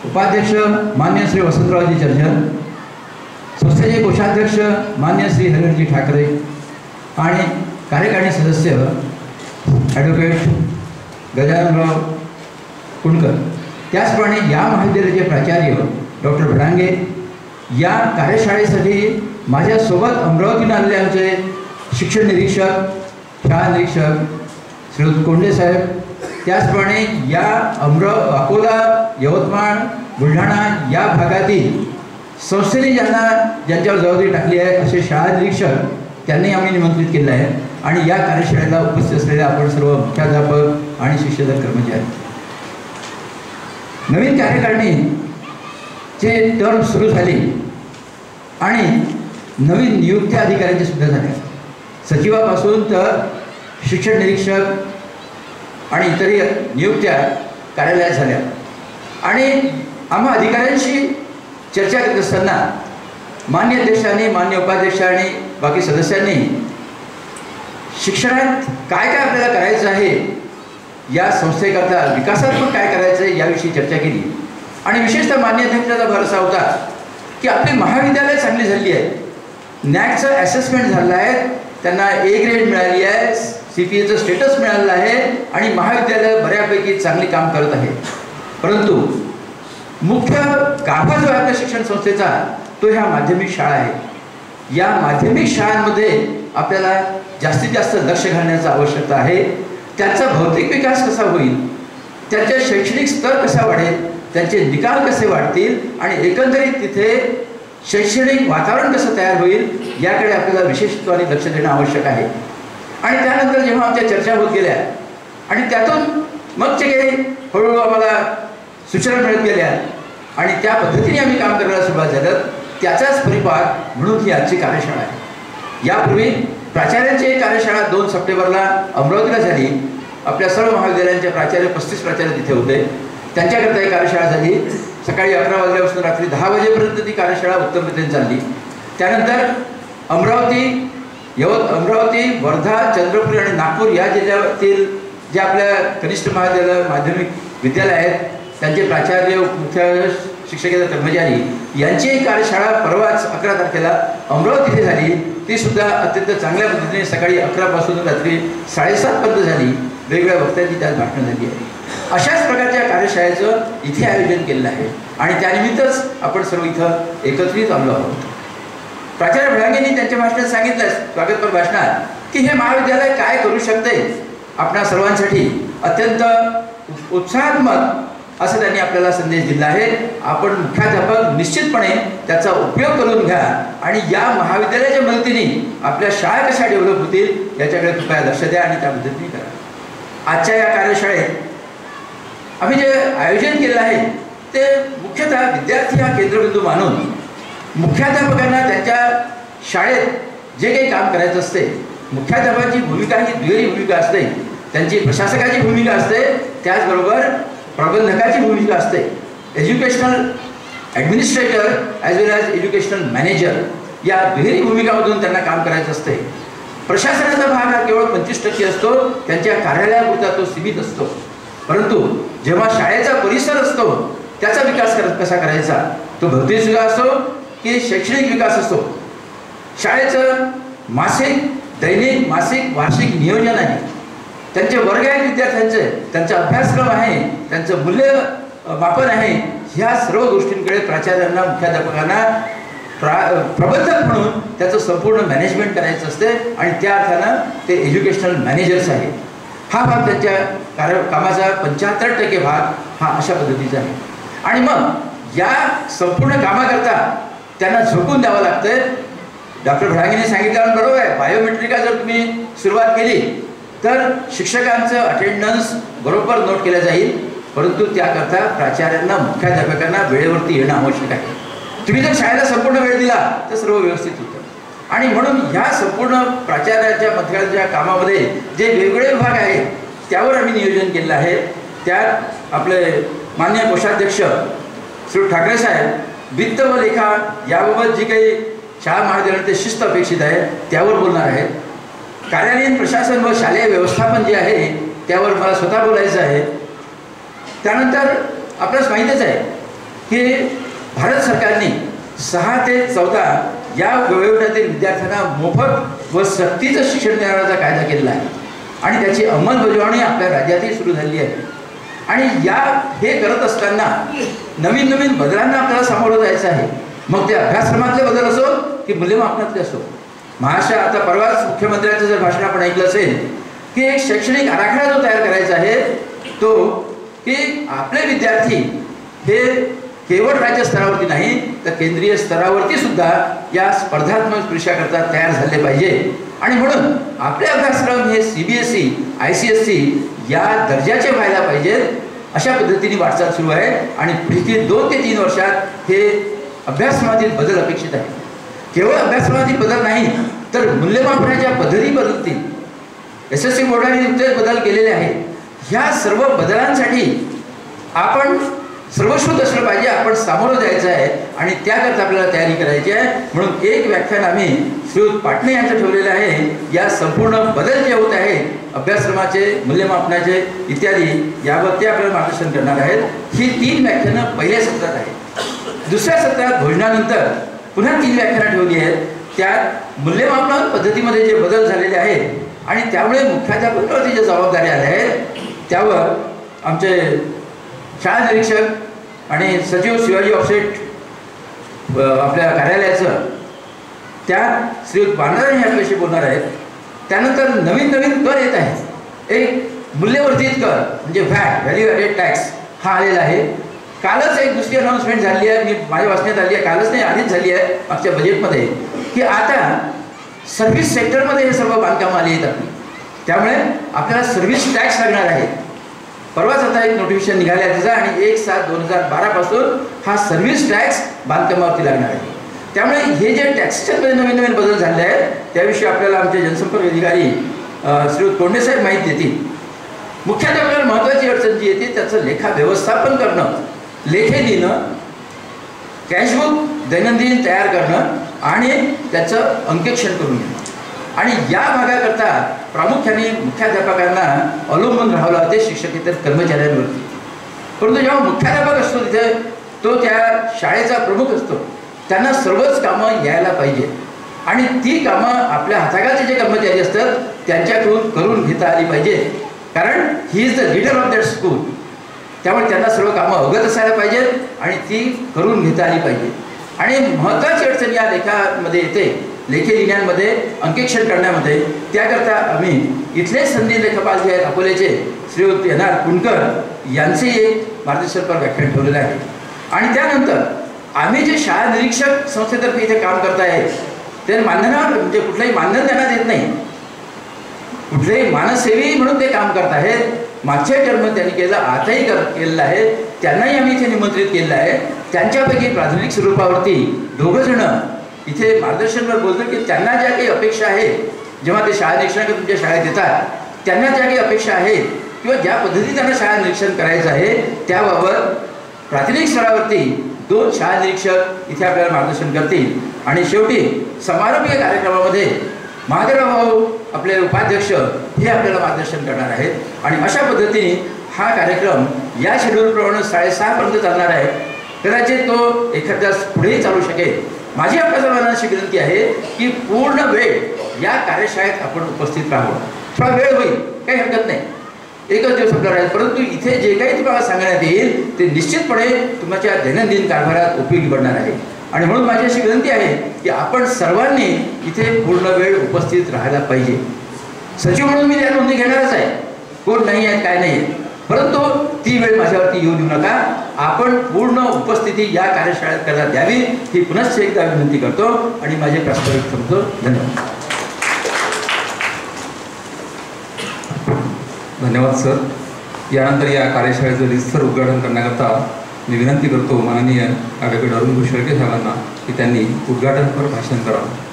उपाध्यक्ष मान्य श्री वसंतरावजी चर्जन, संस्थेचे कोषाध्यक्ष मान्य श्री हरिहरजी ठाकरे आणि कार्यकारिणी सदस्य ॲडव्होकेट गजाननराव कुणकर, त्याचप्रमाणे या महाविद्यालयाचे प्राचार्य डॉक्टर भडांगे, या कार्यशाळेसाठी माझ्यासोबत अमरावतीला आलेले आमचे शिक्षण निरीक्षक, शाळा निरीक्षक श्री कोंडे साहेब, त्याचप्रमाणे या अकोला, यवतमाळ, बुलढाणा या भागातील संस्थेने ज्यांच्यावर जबाबदारी टाकली आहे असे शाळा निरीक्षक त्यांनी आम्ही निमंत्रित केलं आहे आणि या कार्यशाळेला उपस्थित असलेले आपण सर्व मुख्याध्यापक आणि शिक्षक कर्मचारी. नवीन कार्यकारिणीचे टर्म सुरू झाली आणि नवीन नियुक्त्या अधिकाऱ्यांच्या सुद्धा झाल्या. सचिवापासून तर शिक्षण निरीक्षक आणि इतरही नियुक्त्या कार्यालयात झाल्या आणि आम्हा अधिकाऱ्यांशी चर्चा करत असताना मान्य अध्यक्षांनी, मान्य उपाध्यक्ष आणि बाकी सदस्यांनी शिक्षणात काय काय आपल्याला करायचं आहे, या संस्थेकरता विकासात्मक काय करायचं आहे याविषयी चर्चा केली. आणि विशेषतः मान्य अध्यक्षाचा भरोसा होता की आपली महाविद्यालय चांगली झाली आहे, नॅकचं ॲसेसमेंट झालं आहे, त्यांना ए ग्रेड मिळाली आहे, CPAचं स्टेटस मिळालेलं आहे आणि महाविद्यालय बऱ्यापैकी चांगली काम करत आहे. परंतु मुख्य गाभा जो आहे आपल्या शिक्षण संस्थेचा तो ह्या माध्यमिक शाळा आहे. या माध्यमिक शाळांमध्ये आपल्याला जास्तीत जास्त लक्ष घालण्याची आवश्यकता आहे. त्यांचा भौतिक विकास कसा होईल, त्यांचे शैक्षणिक स्तर कसा वाढेल, त्यांचे निकाल कसे वाढतील आणि एकंदरीत तिथे शैक्षणिक वातावरण कसं तयार होईल याकडे आपल्याला विशेषत्वाने लक्ष देणं आवश्यक आहे. आणि त्यानंतर जेव्हा आमच्या चर्चा होत गेल्या आणि त्यातून मग जे काही हळूहळू आम्हाला सूचना मिळत गेल्या आणि त्या पद्धतीने आम्ही काम करायला सुरुवात झालं, त्याचाच परिपाक म्हणून ही आजची कार्यशाळा आहे. यापूर्वी प्राचार्यांची कार्यशाळा 2 सप्टेंबरला अमरावतीला झाली. आपल्या सर्व महाविद्यालयांचे प्राचार्य 35 प्राचार्य तिथे होते. त्यांच्याकरता ही कार्यशाळा झाली. सकाळी 11 वाजल्यापासून रात्री 10 वाजेपर्यंत ती कार्यशाळा उत्तमरित्याने चालली. त्यानंतर अमरावती, वर्धा, चंद्रपूर आणि नागपूर या जिल्ह्यातील जे आपल्या कनिष्ठ महाविद्यालय, माध्यमिक विद्यालय आहेत त्यांचे प्राचार्य, मुख्य शिक्षकेतर कर्मचारी यांची कार्यशाळा परवाच 11 तारखेला अमरावती इथे झाली. ती सुद्धा अत्यंत चांगल्या पद्धतीने सकाळी 11 पासून रात्री 7:30 पर्यंत झाली. वेगवेगळ्या वक्त्यांची त्यात भाषणं झाली आहे. अशाच प्रकारच्या कार्यशाळेचं इथे आयोजन केलेलं आहे आणि त्यानिमित्तच आपण सर्व इथं एकत्रित आलो आहोत. प्राचार्य भडांगेंनी त्यांच्या भाषणात सांगितलं, स्वागतपर भाषणात, की हे महाविद्यालय काय करू शकते आपणा सर्वांसाठी अत्यंत उत्साहात्मक असं त्यांनी आपल्याला संदेश दिला आहे. आपण मुख्याध्यापक निश्चितपणे त्याचा उपयोग करून घ्या आणि या महाविद्यालयाच्या मदतीने आपल्या शाळा कशा डेव्हलप होतील याच्याकडे कृपया लक्ष द्या आणि त्या पद्धतीने करा. आजच्या या कार्यशाळेत आम्ही जे आयोजन केलं आहे ते मुख्यतः विद्यार्थी हा केंद्रबिंदू मानून मुख्याध्यापकांना त्यांच्या शाळेत जे काही काम करायचं असते, मुख्याध्यापकाची भूमिका ही दुहेरी भूमिका असते. त्यांची प्रशासकाची भूमिका असते, त्याचबरोबर प्रबंधकाची भूमिका असते. Educational administrator as well as educational manager या दुहेरी भूमिकामधून त्यांना काम करायचं असते. प्रशासनाचा भाग हा केवळ 25% असतो, त्यांच्या कार्यालयापुरता तो सीमित असतो. परंतु जेव्हा शाळेचा परिसर असतो त्याचा विकास कसा करायचा, तो भौतिक विकास असो की शैक्षणिक विकास असो, शाळेचं मासिक, दैनिक, मासिक, वार्षिक नियोजन आहे, त्यांचे वर्ग आहेत विद्यार्थ्यांचे, त्यांचा अभ्यासक्रम आहे, त्यांचं मूल्यमापन आहे, ह्या सर्व गोष्टींकडे प्राचार्यांना, मुख्याध्यापकांना प्रबंधक म्हणून त्याचं संपूर्ण मॅनेजमेंट करायचं असते आणि त्या अर्थानं ते एज्युकेशनल मॅनेजर्स आहेत. हा भाग त्यांच्या कामाचा 75% भाग हा अशा पद्धतीचा आहे. आणि मग या संपूर्ण कामाकरता त्यांना झोकून द्यावं लागतं. डॉक्टर भडांगेंनी सांगितल्यावर बरोबर आहे, बायोमेट्रिका जर तुम्ही सुरुवात केली तर शिक्षकांचं अटेंडन्स बरोबर नोट केलं जाईल, परंतु त्याकरता प्राचार्यांना, मुख्याध्यापकांना वेळेवरती येणं आवश्यक आहे. तुम्ही जर शाळेला संपूर्ण वेळ दिला तर सर्व व्यवस्थित होतं. आणि म्हणून ह्या संपूर्ण प्राचार्याच्या मध्याच्या कामामध्ये जे वेगवेगळे विभाग आहेत त्यावर आम्ही नियोजन केलेलं आहे. त्यात आपले मान्य कोषाध्यक्ष श्री ठाकरे साहेब वित्त व लेखा याबाबत जी काही शाळा महाविद्यालयात शिस्त अपेक्षित आहे त्यावर बोलणार आहेत. कार्यालयीन प्रशासन व शालेय व्यवस्थापन जे आहे त्यावर मला स्वतः बोलायचं आहे. त्यानंतर आपल्यास माहीतच आहे की भारत सरकारने 6 ते 14 या वयोगटातील विद्यार्थ्यांना मोफत व सक्तीचं शिक्षण देण्याचा कायदा केलेला आहे आणि त्याची अंमलबजावणी आपल्या राज्यातही सुरू झाली आहे. आणि हे करत असताना नवीन नवीन बदलांना आपल्याला सामोरं जायचं आहे. मग ते अभ्यासक्रमातले बदल असो की मूल्यमापनातले असो. महाराष्ट्र आता परवाच मुख्यमंत्र्यांचं जर भाषण आपण ऐकलं असेल की एक शैक्षणिक आराखडा जो तयार करायचा आहे तो की आपले विद्यार्थी हे केवळ राज्य स्तरावरती नाही तर केंद्रीय स्तरावरती सुद्धा या स्पर्धात्मक परीक्षाकरता तयार झाले पाहिजे. आणि म्हणून आपले अभ्यासक्रम हे CBSE ICSE या दर्जाचे व्हायला पाहिजेत अशा पद्धतीने वाटचाल सुरू आहे. आणि पुढील 2 ते 3 वर्षात हे अभ्यासक्रमातील बदल अपेक्षित आहे. केवळ अभ्यासक्रमातील बदल नाही तर मूल्यमापनाच्या पद्धती बदलतील. SSC बोर्डाने नुकतेच बदल केलेले आहेत. ह्या सर्व बदलांसाठी आपण सर्वश्रुत असलं पाहिजे. आपण सामोरं जायचं आहे आणि त्याकरता आपल्याला तयारी करायची आहे. म्हणून एक व्याख्यान आम्ही श्रीयुत पाटणे यांचं ठेवलेलं आहे. या संपूर्ण बदल जे होत आहेत अभ्यासक्रमाचे मूल्यमापनाचे इत्यादी यावर ते आपल्याला मार्गदर्शन करणार आहेत. ही 3 व्याख्यानं पहिल्या सत्रात आहेत. दुसऱ्या सत्रात भोजनानंतर पुन्हा 3 व्याख्यानं ठेवली आहेत. त्यात मूल्यमापन पद्धतीमध्ये जे बदल झालेले आहेत आणि त्यामुळे मुख्याध्यापकावरती ज्या जबाबदाऱ्या आल्या आहेत त्यावर आमचे शाळा निरीक्षक आणि सचिव शिवाजी ऑफसेट आपल्या कार्यालयाचं त्यात श्रीयुत बांद्रा हे आपल्याशी बोलणार आहेत. त्यानंतर नवीन नवीन कर येत आहेत. एक मूल्यवर्धित कर म्हणजे व्हॅल्यू ॲडेड टॅक्स हा आलेला आहे. कालच एक दुसरी अनाउन्समेंट झाली आहे. मी माझ्या वाचण्यात आली आहे. कालच नाही आधीच झाली आहे मागच्या बजेटमध्ये की आता सर्व्हिस सेक्टरमध्ये हे सर्व बांधकामं आली आहेत आपली. त्यामुळे आपल्याला सर्व्हिस टॅक्स लागणार आहे. परवाच आता एक नोटिफिकेशन निघाले आहे त्याचा आणि 1/7/2012 पासून हा सर्व्हिस टॅक्स बांधकामावरती लागणार आहे. त्यामुळे हे जे टॅक्सेशनमध्ये नवीन नवीन बदल झाले आहेत त्याविषयी आपल्याला आमचे जनसंपर्क अधिकारी श्रीयुत कोंडेसाहेब माहिती देतील. मुख्याध्यापकाला महत्त्वाची अडचण जी येते त्याचं लेखा व्यवस्थापन करणं, लेखे लिहिणं, कॅशबुक दैनंदिन तयार करणं आणि त्याचं अंकेक्षण करून घेणं. आणि या भागाकरता प्रामुख्याने मुख्याध्यापकांना अवलंबून राहावं लागते शिक्षकेतर कर्मचाऱ्यांवरती. परंतु जेव्हा मुख्याध्यापक असतो तिथे तो त्या शाळेचा प्रमुख असतो. त्यांना सर्वच कामं यायला पाहिजे आणि ती कामं आपल्या हाताखालचे जे कर्मचारी असतात त्यांच्याकडून करून घेता आली पाहिजे. कारण he is the leader of that school. त्यामुळे त्यांना सर्व कामं अवगत असायला पाहिजेत आणि ती करून घेता आली पाहिजे. आणि महत्त्वाची अडचण या लेखामध्ये येते लेखे लिहिण्यामध्ये अंकेक्षण करण्यामध्ये. त्याकरता आम्ही इथले संधी लेखपाल जे आहेत अकोल्याचे श्रीयुत NR कुणकर यांचे एक मार्गदर्शनपर व्याख्यान ठेवलेलं आहे. आणि त्यानंतर आम्ही जे शाळा निरीक्षक संस्थेतर्फे इथे काम करत आहेत ते मानधनावर म्हणजे कुठलंही मानधन देण्यात येत नाही. कुठलेही मानसेवी म्हणून ते काम करत आहेत. मागच्या टर्म त्यांनी केलं आताही केलेलं आहे. त्यांनाही आम्ही इथे निमंत्रित केलेलं आहे. त्यांच्यापैकी प्राथमिक स्वरूपावरती 2 जण इथे मार्गदर्शनवर बोलतो की त्यांना ज्या काही अपेक्षा आहेत जेव्हा ते शाळा निरीक्षक तुमच्या शाळेत येतात त्यांना ज्या काही अपेक्षा आहेत किंवा ज्या पद्धतीने त्यांना शाळा निरीक्षण करायचं आहे त्याबाबत प्राथमिक स्तरावरती 2 शाळा निरीक्षक इथे आपल्याला मार्गदर्शन करतील. आणि शेवटी समारोपीय कार्यक्रमामध्ये महादेवराव भाऊ आपले उपाध्यक्ष हे आपल्याला मार्गदर्शन करणार आहेत. आणि अशा पद्धतीने हा कार्यक्रम या शेड्यूलप्रमाणे 6:30 पर्यंत चालणार आहे. कदाचित तो एखाद्या पुढेही चालू शकेल. माझी आपल्या सर्वांना अशी विनंती आहे की पूर्ण वेळ या कार्यशाळेत आपण उपस्थित राहावं. थोडा वेळ होईल काही हरकत नाही. एकच दिवस आपला राहील परंतु इथे जे काही तुम्हाला सांगण्यात येईल ते निश्चितपणे तुमच्या दैनंदिन कारभारात उपयोगी पडणार आहे. आणि म्हणून माझी अशी विनंती आहे की आपण सर्वांनी इथे पूर्ण वेळ उपस्थित राहायला पाहिजे. सचिव म्हणून मी त्या नोंदी घेणारच आहे. कोण नाही आहेत काय नाही आहे परंतु ती वेळ माझ्यावरती येऊ देऊ नका. आपण पूर्ण उपस्थिती या कार्यशाळेत करण्यात द्यावी ही पुनश्च एकदा विनंती करतो आणि माझे प्रास्ताविक थांबतो. धन्यवाद. धन्यवाद सर. यानंतर या कार्यशाळेचं रितसर उद्घाटन करण्याकरता मी विनंती करतो माननीय ॲडव्होकेट अरुण शेळके साहेबांना की त्यांनी उद्घाटनपर भाषण करावं.